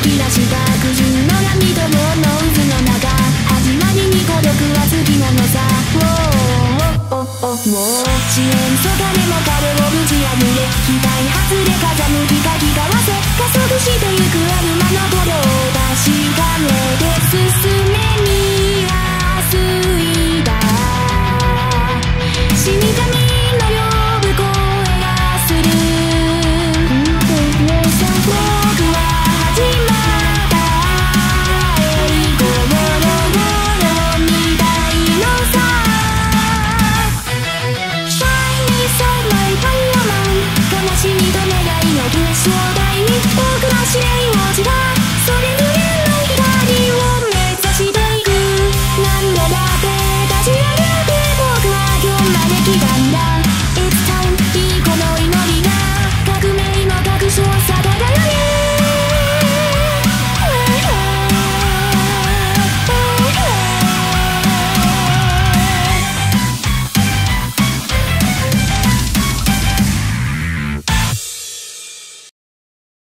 き出した苦渋の闇と棒の渦の中、始まりに孤独はつきものさ。遅延そかでも壁をぶち破れ、期待外れ風向きかき交わせ、加速してゆくあるまの鼓動を確かめて進め見やすいだ。死神の呼ぶ声がする。僕は始まったエリコボロボロみたいのさ。Shiny side my fireman、 悲しみと願いの結晶体に僕の試練を落ちた。それぞれの光を目指していく。何度だって立ち上げて僕は今日まで来たんだ。